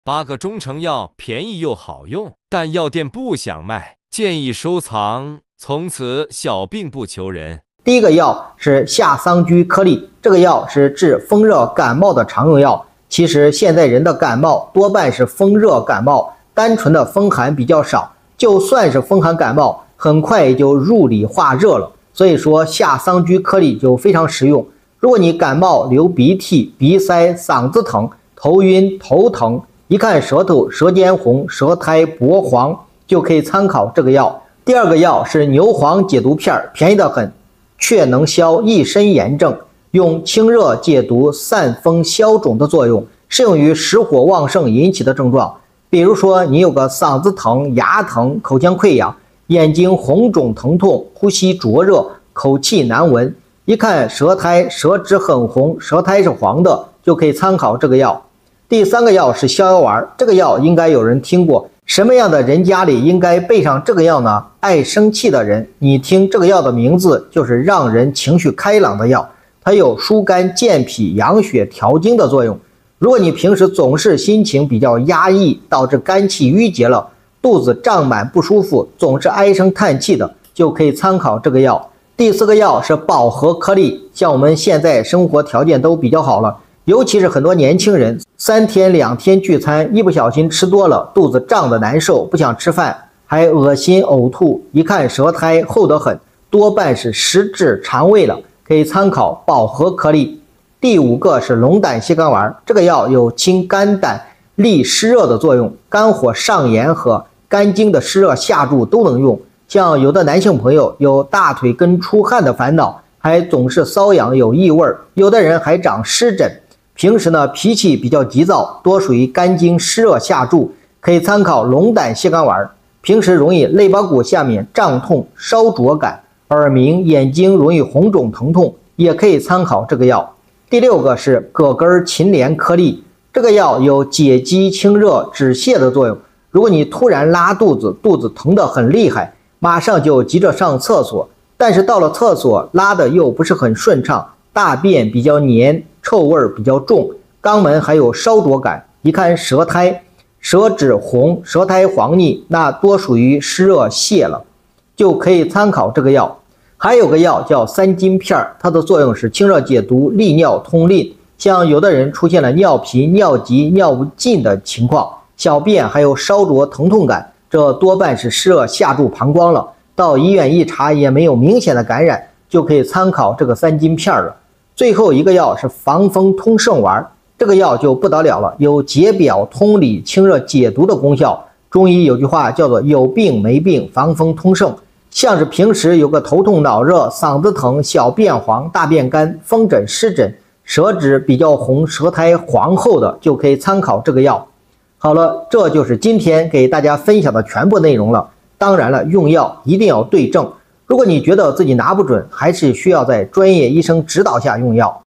8个中成药便宜又好用，但药店不想卖，建议收藏，从此小病不求人。 第一个药是夏桑菊颗粒，这个药是治风热感冒的常用药。其实现在人的感冒多半是风热感冒，单纯的风寒比较少。就算是风寒感冒，很快也就入里化热了。所以说夏桑菊颗粒就非常实用。如果你感冒流鼻涕、鼻塞、嗓子疼、头晕、头疼，一看舌头舌尖红、舌苔薄黄，就可以参考这个药。第二个药是牛黄解毒片，便宜得很，却能消一身炎症，用清热解毒、散风消肿的作用，适用于实火旺盛引起的症状。比如说你有个嗓子疼、牙疼、口腔溃疡、眼睛红肿疼痛、呼吸灼热、口气难闻，一看舌苔舌质很红，舌苔是黄的，就可以参考这个药。第三个药是逍遥丸，这个药应该有人听过。什么样的人家里应该备上这个药呢？爱生气的人，你听这个药的名字就是让人情绪开朗的药，它有疏肝健脾、养血调经的作用。如果你平时总是心情比较压抑，导致肝气郁结了，肚子胀满不舒服，总是唉声叹气的，就可以参考这个药。第四个药是保和颗粒，像我们现在生活条件都比较好了，尤其是很多年轻人3天2天聚餐，一不小心吃多了，肚子胀得难受，不想吃饭，还恶心呕吐，一看舌苔厚得很，多半是实质肠胃了，可以参考保和颗粒。第五个是龙胆泻肝丸，这个药有清肝胆、利湿热的作用，肝火上炎和肝经的湿热下注都能用。像有的男性朋友有大腿根出汗的烦恼，还总是瘙痒有异味，有的人还长湿疹，平时呢脾气比较急躁，多属于肝经湿热下注，可以参考龙胆泻肝丸。平时容易肋巴骨下面胀痛、烧灼感，耳鸣、眼睛容易红肿疼痛，也可以参考这个药。第六个是葛根芩连颗粒，这个药有解肌清热止泻的作用。如果你突然拉肚子，肚子疼得很厉害，马上就急着上厕所，但是到了厕所拉的又不是很顺畅，大便比较黏，臭味比较重，肛门还有烧灼感，一看舌苔舌质红，舌苔黄腻，那多属于湿热泻了，就可以参考这个药。还有个药叫三金片，它的作用是清热解毒、利尿通淋。像有的人出现了尿频、尿急、尿不尽的情况，小便还有烧灼疼痛感，这多半是湿热下注膀胱了。到医院一查也没有明显的感染，就可以参考这个三金片了。最后一个药是防风通圣丸，这个药就不得了了，有解表通里、清热解毒的功效。中医有句话叫做有病没病，防风通圣。像是平时有个头痛脑热、嗓子疼、小便黄、大便干、风疹湿疹、舌质比较红、舌苔黄厚的，就可以参考这个药。好了，这就是今天给大家分享的全部内容了。当然了，用药一定要对症，如果你觉得自己拿不准，还是需要在专业医生指导下用药。